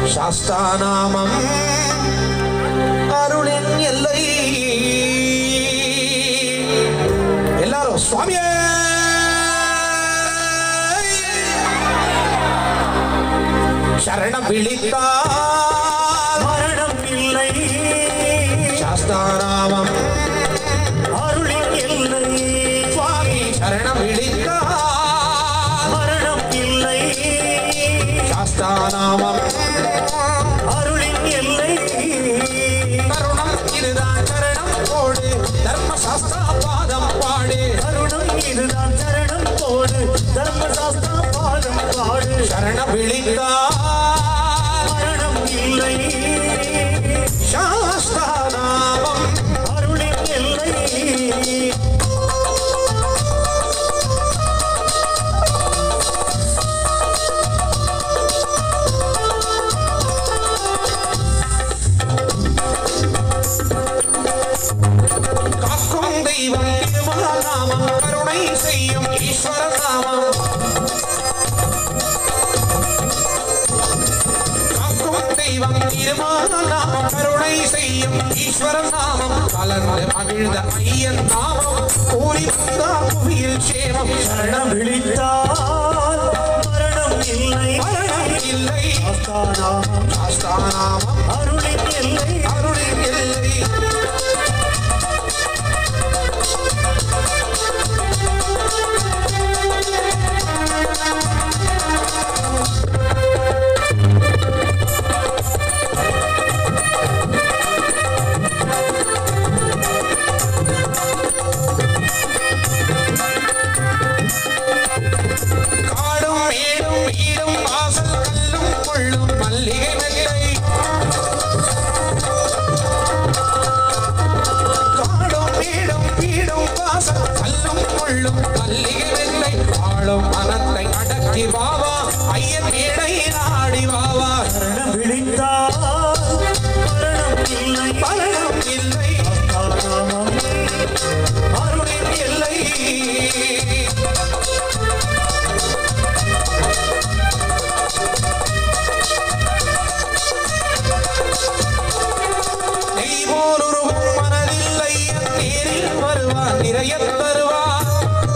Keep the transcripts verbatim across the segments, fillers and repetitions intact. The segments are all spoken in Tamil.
சாஸ்தாநாமம் அருளின் எல்லை. எல்லாரும் சுவாமியே சரணம் விழித்தால் மரணம் இல்லை. சாஸ்தாநாமம் அருளின் எல்லை. சுவாமி சரணம் விழித்தால் மரணம் இல்லை. சாஸ்தாநாமம் அருளின் எல்லை. தருணம் இதுதான் சரணம் போடு, தர்மசாஸ்திரா பாதம் பாடு. தருணம் இதுதான் சரணம் போடு, தர்மசாஸ்திரா பாதம் பாடு. சரணம் விழித்தால் மரணம் இல்லை. சாஸ்தாநாமம் அருளின் எல்லை. காக்கும் தெய்வம் திருமலாநாமம், கருணை செய்யும் ஈஸ்வர நாமம். காக்கும் தெய்வம் திருமலாநாமம், கருணை செய்யும் ஈஸ்வர நாமம். கலந்து மகிழ்ந்த ஐயன் நாமம், கூறி வந்தா புவியில் சேமம். சரணம் விழித்தால் மரணம் இல்லை. மரணம் இல்லை. சாஸ்தாநாமம் சாஸ்தாநாமம் அருளின் எல்லை. அருளின் எல்லை. காடும் மேடும் வீடும் வாசல் கல்லும் கொள்ளும் மல்லிகை மெல்லை. காடும் மேடும் வீடும் வாசல் கல்லும் கொள்ளும் மல்லிகை மெல்லை. ஆளும் மனத்தை அடக்கி வாவா, ஐயன் மேடை நாடி வாவா. சரணம் விழித்தால் மரணம் இல்லை. மரணம் இல்லை. அருளின் எல்லை. நெய்போலுருவும் மனதில் ஐயன் நேரில் வருவான், நிறைய தருவான்.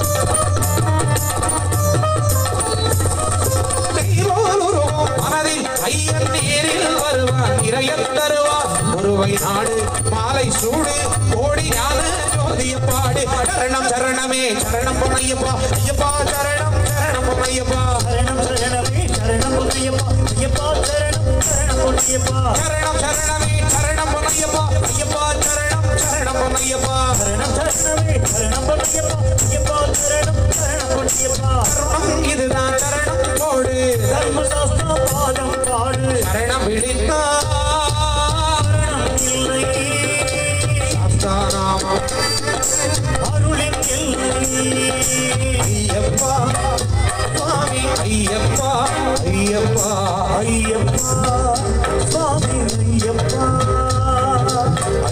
நெய்போலுருவும் மனதில் ஐயன் நேரில் வருவான், நிறைய தருவான். ஒருவை நாடு மாலை சூடு, கோடி ஞான ஜோதிய பாடு. சரணம் சரணமே சரணம் பொன்னையப்பா, ஐயப்பா சரணம் சரணம் பொன்னையப்பா. சரணம் சரணமே சரணம் பொன்னையப்பா, ஐயப்பா சரணம் சரணம் பொன்னையப்பா. சரணம் சரணமே சரணம் பொன்னையப்பா, ஐயப்பா சரணம் சரணம் பொன்னையப்பா. சரணம் சரணமே சரணம் பொன்னையப்பா, ஐயப்பா சரணம் சரணம் பொன்னையப்பா. சரணம் இதுதான் சரணம் போடு, தர்மசாஸ்திரா பாதம் பாடு. சரணம் விழித்தால் மரணம் இல்லை. சாஸ்தாநாமம் அருளின் எல்லை. ஐயப்பா சுவாமி ஐயப்பா, ஐயப்பா ஐயப்பா சுவாமி ஐயப்பா.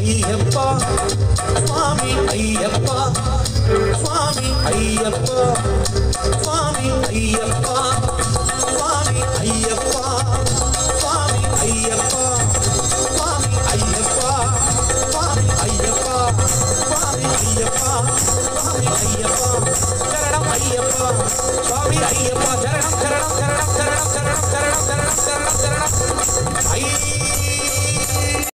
ஐயப்பா சுவாமி ஐயப்பா, சுவாமி ஐயப்பா.